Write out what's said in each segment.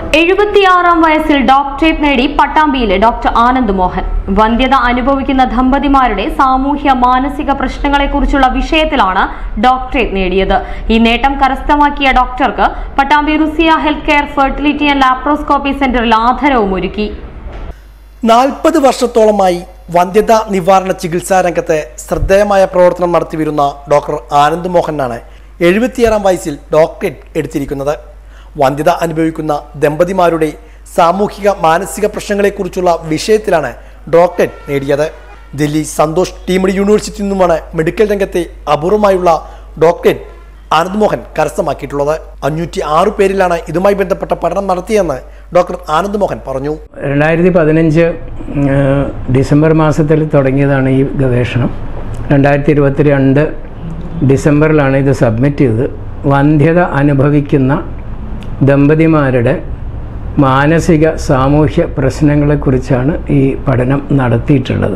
76-ാം വയസ്സിൽ ഡോക്ടറേറ്റ് നേടി പട്ടാമ്പിയിലെ ഡോക്ടർ ആനന്ദ് മോഹൻ. വന്ധ്യത അനുഭവിക്കുന്ന ദമ്പതിമാരുടെ സാമൂഹ്യ മാനസിക പ്രശ്നങ്ങളെക്കുറിച്ചുള്ള വിഷയത്തിലാണ് ഡോക്ടറേറ്റ് നേടിയത്. ഈ നേട്ടം കരസ്ഥമാക്കിയ ഡോക്ടർക്ക് Pattambi Rusiya health care fertility and laparoscopy സെന്ററിൽ ആദരവും ഒരുക്കി. 40 വർഷത്തോളമായി വന്ധ്യതാ നിവാരണ ചികിത്സാ രംഗത്തെ ശ്രദ്ധേയമായ പ്രവർത്തനം നടത്തിവരുന്ന ഡോക്ടർ ആനന്ദ് മോഹനാണ് 76-ാം വയസ്സിൽ ഡോക്ടറേറ്റ് എടുത്തിരിക്കുന്നത്. വന്ധ്യത അനുഭവിക്കുന്ന ദമ്പതിമാരുടെ സാമൂഹിക മാനസിക പ്രശ്നങ്ങളെക്കുറിച്ചുള്ള വിഷയത്തിലാണ് ഡോക്ടറേറ്റ് നേടിയത്. ദില്ലി സന്തോഷ് ടീമഡ് യൂണിവേഴ്സിറ്റിയിൽ നിന്നുമാണ് മെഡിക്കൽ രംഗത്തെ അപൂർവമായുള്ള ഡോക്ടറേറ്റ് ആനന്ദ് മോഹൻ കരസ്ഥമാക്കിയിട്ടുള്ളത്. 506 പേരിലാണ് ഇതുമായി ബന്ധപ്പെട്ട പഠനം നടത്തിയെന്ന് ഡോക്ടർ ആനന്ദ് മോഹൻ പറഞ്ഞു. 2015 ഡിസംബർ മാസത്തിൽ തുടങ്ങിയതാണ് ഈ ഗവേഷണം. 2022 ഡിസംബറിലാണ് ഇത് സബ്മിറ്റ് ചെയ്തത്. വന്ധ്യത അനുഭവിക്കുന്ന ദമ്പതിമാരുടെ മാനസിക സാമൂഹ്യ പ്രശ്നങ്ങളെക്കുറിച്ചാണ് ഈ പഠനം നടത്തിയിട്ടുള്ളത്.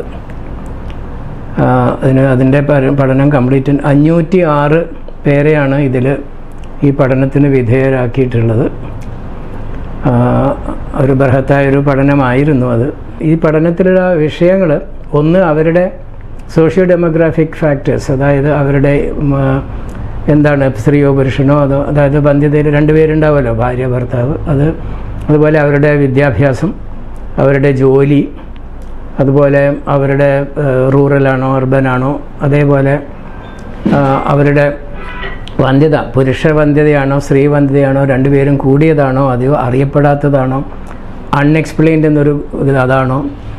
അതിൻ്റെ പഠനം കംപ്ലീറ്റ് 506 പേരെയാണ് ഇതിൽ ഈ പഠനത്തിന് വിധേയരാക്കിയിട്ടുള്ളത്. ഒരു ബൃഹത്തായൊരു പഠനമായിരുന്നു അത്. ഈ പഠനത്തിലുള്ള വിഷയങ്ങൾ ഒന്ന് അവരുടെ സോഷ്യോ ഡെമോഗ്രാഫിക് ഫാക്ടേഴ്സ്, അതായത് അവരുടെ എന്താണ് സ്ത്രീയോ പുരുഷനോ അതായത് വന്ധ്യതയിൽ 2 പേരുണ്ടാവുമല്ലോ, ഭാര്യ ഭർത്താവ്, അതുപോലെ അവരുടെ വിദ്യാഭ്യാസം, അവരുടെ ജോലി, അതുപോലെ അവരുടെ റൂറലാണോ അർബനാണോ, അതേപോലെ അവരുടെ വന്ധ്യത പുരുഷ വന്ധ്യതയാണോ സ്ത്രീ വന്ധ്യതയാണോ, 2 പേരും കൂടിയതാണോ അതെയോ അറിയപ്പെടാത്തതാണോ, അൺഎക്സ്പ്ലെയിൻഡ് എന്നൊരു അതാണോ,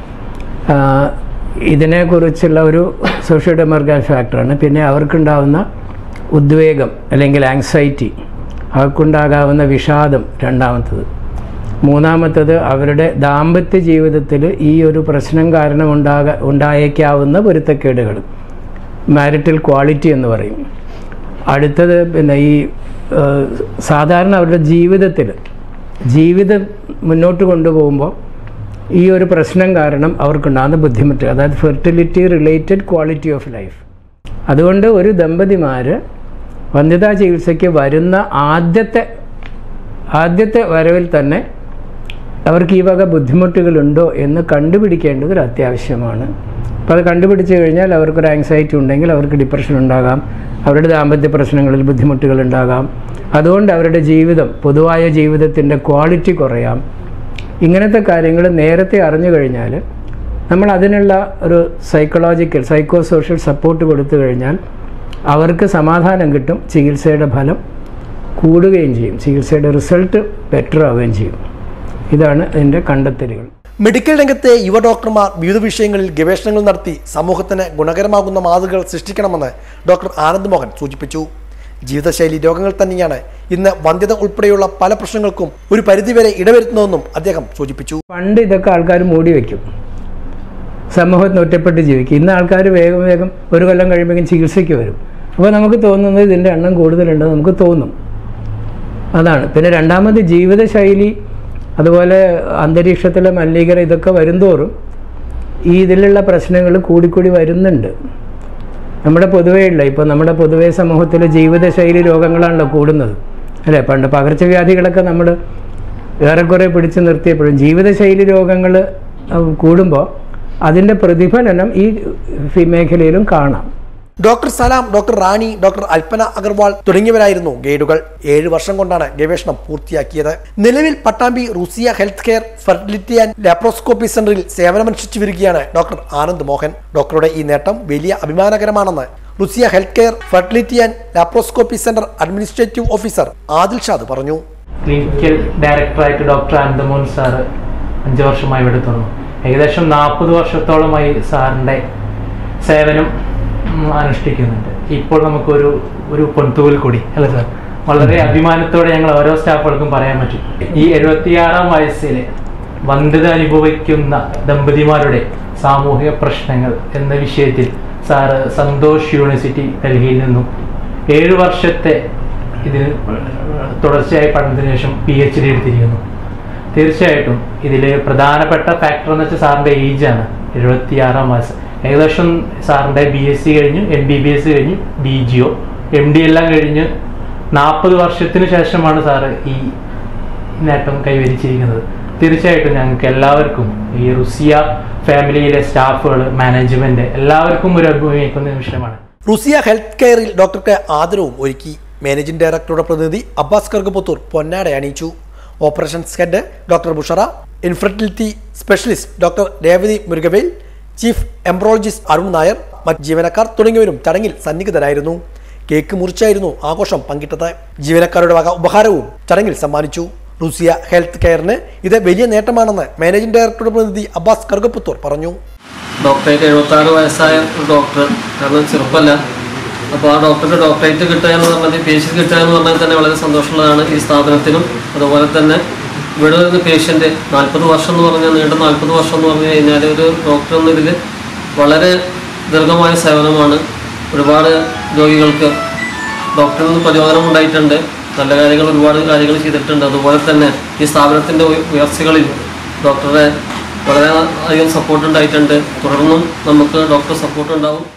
ഇതിനെക്കുറിച്ചുള്ള ഒരു സോഷ്യോ ഡെമോഗ്രാഫിക് ഫാക്ടറാണ്. പിന്നെ അവർക്കുണ്ടാവുന്ന ഉദ്വേഗം അല്ലെങ്കിൽ ആങ്സൈറ്റി, അവർക്കുണ്ടാകാവുന്ന വിഷാദം രണ്ടാമത്തത്. മൂന്നാമത്തത് അവരുടെ ദാമ്പത്യ ജീവിതത്തിൽ ഈ ഒരു പ്രശ്നം കാരണം ഉണ്ടായേക്കാവുന്ന പൊരുത്തക്കേടുകൾ, മാരിറ്റൽ ക്വാളിറ്റി എന്ന് പറയും. അടുത്തത് പിന്നെ ഈ സാധാരണ അവരുടെ ജീവിതം മുന്നോട്ട് കൊണ്ടുപോകുമ്പോൾ ഈ ഒരു പ്രശ്നം കാരണം അവർക്കുണ്ടാകുന്ന ബുദ്ധിമുട്ട്, അതായത് fertility related quality of life. അതുകൊണ്ട് ഒരു ദമ്പതിമാർ വന്ധ്യതാ ചികിത്സയ്ക്ക് വരുന്ന ആദ്യത്തെ വരവിൽ തന്നെ അവർക്ക് ഈ വക ബുദ്ധിമുട്ടുകളുണ്ടോ എന്ന് കണ്ടുപിടിക്കേണ്ടത് ഒരു അത്യാവശ്യമാണ്. അപ്പോൾ അത് കണ്ടുപിടിച്ച് കഴിഞ്ഞാൽ അവർക്കൊരു ആങ്സൈറ്റി ഉണ്ടെങ്കിൽ അവർക്ക് ഡിപ്രഷൻ ഉണ്ടാകാം, അവരുടെ ദാമ്പത്യ പ്രശ്നങ്ങളിൽ ബുദ്ധിമുട്ടുകൾ ഉണ്ടാകാം, അതുകൊണ്ട് അവരുടെ പൊതുവായ ജീവിതത്തിൻ്റെ ക്വാളിറ്റി കുറയാം. ഇങ്ങനത്തെ കാര്യങ്ങൾ നേരത്തെ അറിഞ്ഞു കഴിഞ്ഞാൽ നമ്മൾ അതിനുള്ള ഒരു സൈക്കോ സോഷ്യൽ സപ്പോർട്ട് കൊടുത്തു കഴിഞ്ഞാൽ അവർക്ക് സമാധാനം കിട്ടും, ചികിത്സയുടെ ഫലം കൂടുകയും ചെയ്യും, ചികിത്സയുടെ റിസൾട്ട് ബെറ്റർ ആവുകയും ചെയ്യും. ഇതാണ് ഇതിൻ്റെ കണ്ടെത്തലുകൾ. മെഡിക്കൽ രംഗത്തെ യുവ ഡോക്ടർമാർ വിവിധ വിഷയങ്ങളിൽ ഗവേഷണങ്ങൾ നടത്തി സമൂഹത്തിന് ഗുണകരമാകുന്ന മാതൃകകൾ സൃഷ്ടിക്കണമെന്ന് ഡോക്ടർ ആനന്ദ് മോഹൻ സൂചിപ്പിച്ചു. ജീവിതശൈലി രോഗങ്ങൾ തന്നെയാണ് ഇന്ന് വന്ധ്യത ഉൾപ്പെടെയുള്ള പല പ്രശ്നങ്ങൾക്കും ഒരു പരിധിവരെ ഇടവരുത്തുന്നതെന്നും അദ്ദേഹം സൂചിപ്പിച്ചു. പണ്ട് ഇതൊക്കെ ആൾക്കാർ മൂടി വയ്ക്കും, സമൂഹത്തിന് ഒറ്റപ്പെട്ട് ജീവിക്കും. ഇന്ന് ആൾക്കാർ വേഗം ഒരു കൊല്ലം കഴിയുമ്പോഴേക്കും ചികിത്സയ്ക്ക് വരും. അപ്പോൾ നമുക്ക് തോന്നുന്നത് ഇതിൻ്റെ എണ്ണം കൂടുതലുണ്ടെന്ന് നമുക്ക് തോന്നും. അതാണ്. പിന്നെ രണ്ടാമത് ജീവിതശൈലി, അതുപോലെ അന്തരീക്ഷത്തിലെ മലിനീകരണം, ഇതൊക്കെ വരുന്തോറും ഇതിലുള്ള പ്രശ്നങ്ങൾ കൂടിക്കൂടി വരുന്നുണ്ട്. നമ്മുടെ പൊതുവേ സമൂഹത്തിൽ ജീവിതശൈലി രോഗങ്ങളാണല്ലോ കൂടുന്നത്, അല്ലേ? പണ്ട് പകർച്ചവ്യാധികളൊക്കെ നമ്മൾ ഏറെക്കുറെ പിടിച്ചു നിർത്തിയപ്പോഴും ജീവിതശൈലി രോഗങ്ങൾ കൂടുമ്പോൾ അതിൻ്റെ പ്രതിഫലനം ഈ മേഖലയിലും കാണാം. Doctor Salam, doctor Rani, doctor Alpana Agarwal തുടങ്ങിയവരായിരുന്നു ഗൈഡുകൾ. 7 വർഷം കൊണ്ടാണ് ഗവേഷണം പൂർത്തിയാക്കിയത്. നിലവിൽ Pattambi Rusiya health care fertility and laparoscopy സെന്ററിൽ സേവനമനുഷ്ഠിച്ചു വരികയാണ് ഡോക്ടർ ആനന്ദ് മോഹൻ. ഡോക്ടറുടെ ഈ നേട്ടം വലിയ അഭിമാനകരമാണെന്ന് Rusiya health care fertility and laparoscopy centre administrative officer Adil Shad പറഞ്ഞു. ക്ലിനിക്കൽ ഡയറക്ടറായിട്ട് ഡോക്ടർ ആനന്ദ് മോഹൻ സാറ് 5 വർഷമായി ഇവിടെ തന്നു. ഏകദേശം 40 വർഷത്തോളമായി സാറിൻ്റെ സേവനം അനുഷ്ഠിക്കുന്നുണ്ട്. ഇപ്പോൾ നമുക്കൊരു പൊൻതൂവൽ കൂടി അല്ലേ സാർ? വളരെ അഭിമാനത്തോടെ ഞങ്ങൾ ഓരോ സ്റ്റാഫുകൾക്കും പറയാൻ പറ്റും. ഈ 76-ാം വയസ്സിൽ വന്ധ്യത അനുഭവിക്കുന്ന ദമ്പതിമാരുടെ സാമൂഹിക പ്രശ്നങ്ങൾ എന്ന വിഷയത്തിൽ സാറ് സന്തോഷ് യൂണിവേഴ്സിറ്റി ഡൽഹിയിൽ നിന്നും 7 വർഷത്തെ ഇതിന് തുടർച്ചയായ പഠനത്തിന് ശേഷം PhD എടുത്തിരിക്കുന്നു. തീർച്ചയായിട്ടും ഇതിൽ പ്രധാനപ്പെട്ട ഫാക്ടർ എന്ന് വെച്ചാൽ സാറിൻ്റെ ഏജാണ്. 76-ാം വയസ്സ്. ഏകദേശം സാറിൻ്റെ BSc കഴിഞ്ഞു, MBBS കഴിഞ്ഞു, DGO, MD എല്ലാം കഴിഞ്ഞ് 40 വർഷത്തിന് ശേഷമാണ് സാറ് ഈ നേട്ടം കൈവരിച്ചിരിക്കുന്നത്. തീർച്ചയായിട്ടും ഞങ്ങൾക്ക് എല്ലാവർക്കും ഈ റുസിയ ഫാമിലിയിലെ സ്റ്റാഫുകൾ, മാനേജ്മെന്റ് എല്ലാവർക്കും ഒരു അഭിമുഖീകരിക്കുന്ന നിമിഷമാണ്. റുസിയ ഹെൽത്ത് കെയറിൽ ഡോക്ടർക്ക് ആദരവും ഒരുക്കി. മാനേജിംഗ് ഡയറക്ടറുടെ പ്രതിനിധി അബ്ബാസ് കറുകപ്പുത്തൂർ പൊന്നാട അണിയിച്ചു. Operations head doctor Bushra, infertility specialist doctor Revathi Murugavel, chief embryologist Arun Nair, മറ്റ് ജീവനക്കാർ തുടങ്ങിയവരും ചടങ്ങിൽ സന്നിഹിതരായിരുന്നു. കേക്ക് മുറിച്ചായിരുന്നു ആഘോഷം പങ്കിട്ടത്. ജീവനക്കാരുടെ വക ഉപഹാരവും ചടങ്ങിൽ സമ്മാനിച്ചു. റുസിയ ഹെൽത്ത് കെയറിന് ഇത് വലിയ നേട്ടമാണെന്ന് മാനേജിംഗ് ഡയറക്ടറുടെ പ്രതിനിധി അബ്ബാസ് കറുകപ്പുത്തൂർ പറഞ്ഞു. ഡോക്ടറേറ്റ് 76 വയസ്സായ ഒരു ഡോക്ടർ, കാരണം ചെറുപ്പമല്ല. അപ്പോൾ ആ ഡോക്ടർക്ക് ഡോക്ടറേറ്റ് കിട്ടുക എന്ന് പറഞ്ഞാൽ, പേഷ്യൻ കിട്ടുക എന്ന് പറഞ്ഞാൽ തന്നെ വളരെ സന്തോഷമുള്ളതാണ് ഈ സ്ഥാപനത്തിനും. അതുപോലെ തന്നെ ഇവിടെ വരുന്ന പേഷ്യൻ്റ് 40 വർഷം എന്ന് പറഞ്ഞാൽ, നീണ്ട 40 വർഷം എന്ന് പറഞ്ഞു കഴിഞ്ഞാൽ ഒരു ഡോക്ടർ എന്നതിൽ വളരെ ദീർഘമായ സേവനമാണ്. ഒരുപാട് രോഗികൾക്ക് ഡോക്ടറിൽ നിന്ന് പ്രചോദനം ഉണ്ടായിട്ടുണ്ട്. നല്ല കാര്യങ്ങൾ, ഒരുപാട് കാര്യങ്ങൾ ചെയ്തിട്ടുണ്ട്. അതുപോലെ തന്നെ ഈ സ്ഥാപനത്തിൻ്റെ ഉയർച്ചകളിൽ ഡോക്ടറെ വളരെ അധികം സപ്പോർട്ട് ഉണ്ടായിട്ടുണ്ട്. തുടർന്നും നമുക്ക് ഡോക്ടർ സപ്പോർട്ട് ഉണ്ടാവും.